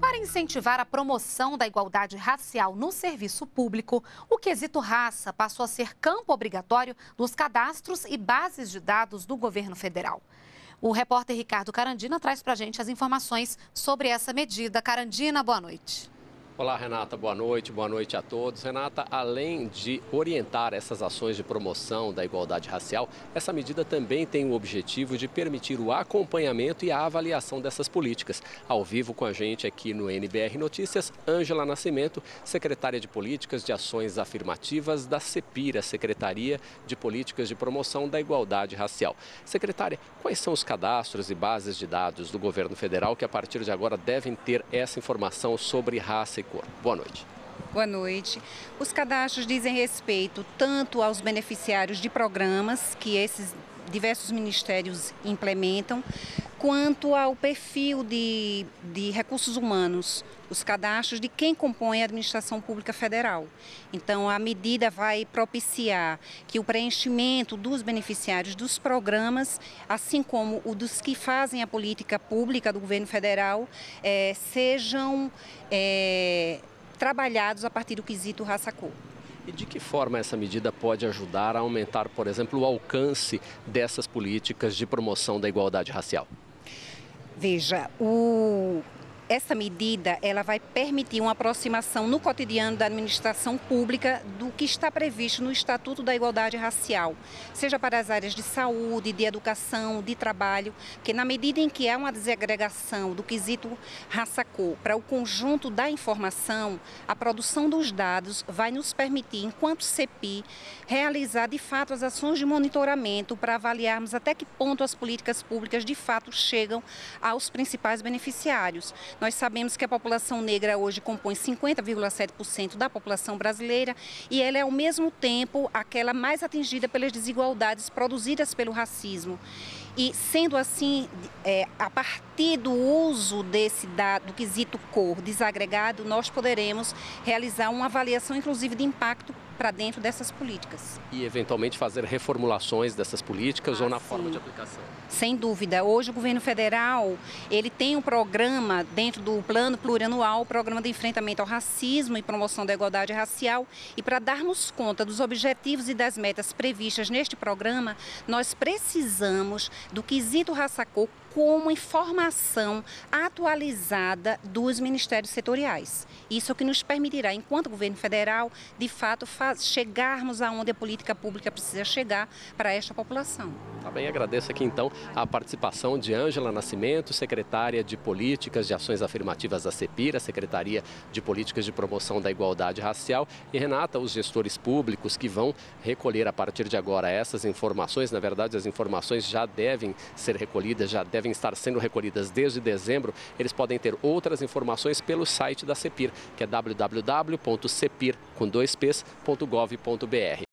Para incentivar a promoção da igualdade racial no serviço público, o quesito raça passou a ser campo obrigatório nos cadastros e bases de dados do governo federal. O repórter Ricardo Carandina traz para a gente as informações sobre essa medida. Carandina, boa noite. Olá, Renata, boa noite a todos. Renata, além de orientar essas ações de promoção da igualdade racial, essa medida também tem o objetivo de permitir o acompanhamento e a avaliação dessas políticas. Ao vivo com a gente aqui no NBR Notícias, Ângela Nascimento, secretária de Políticas de Ações Afirmativas da CEPIR, a Secretaria de Políticas de Promoção da Igualdade Racial. Secretária, quais são os cadastros e bases de dados do governo federal que a partir de agora devem ter essa informação sobre raça e cor? Boa noite. Boa noite. Os cadastros dizem respeito tanto aos beneficiários de programas que esses diversos ministérios implementam, quanto ao perfil de recursos humanos, os cadastros de quem compõe a administração pública federal. Então, a medida vai propiciar que o preenchimento dos beneficiários dos programas, assim como o dos que fazem a política pública do governo federal, sejam trabalhados a partir do quesito raça-cor. E de que forma essa medida pode ajudar a aumentar, por exemplo, o alcance dessas políticas de promoção da igualdade racial? Veja, essa medida ela vai permitir uma aproximação no cotidiano da administração pública do que está previsto no Estatuto da Igualdade Racial, seja para as áreas de saúde, de educação, de trabalho, que na medida em que há uma desagregação do quesito raça-cor para o conjunto da informação, a produção dos dados vai nos permitir, enquanto CEPI, realizar de fato as ações de monitoramento para avaliarmos até que ponto as políticas públicas de fato chegam aos principais beneficiários. Nós sabemos que a população negra hoje compõe 50,7% da população brasileira e ela é, ao mesmo tempo, aquela mais atingida pelas desigualdades produzidas pelo racismo. E, sendo assim, a partir do uso do quesito cor desagregado, nós poderemos realizar uma avaliação, inclusive, de impacto para dentro dessas políticas. E, eventualmente, fazer reformulações dessas políticas ou na forma de aplicação? Sem dúvida. Hoje, o governo federal ele tem um programa dentro do Plano Plurianual, o Programa de Enfrentamento ao Racismo e Promoção da Igualdade Racial. E para darmos conta dos objetivos e das metas previstas neste programa, nós precisamos do quesito raça-cor como informação atualizada dos ministérios setoriais. Isso é o que nos permitirá, enquanto governo federal, de fato, chegarmos aonde a política pública precisa chegar para esta população. Tá bem, agradeço aqui então a participação de Ângela Nascimento, secretária de Políticas de Ações Afirmativas da CEPIR, a Secretaria de Políticas de Promoção da Igualdade Racial. E Renata, os gestores públicos que vão recolher a partir de agora essas informações, na verdade as informações já devem ser recolhidas, já devem estar sendo recolhidas desde dezembro, eles podem ter outras informações pelo site da CEPIR, que é www.cepir.gov.br.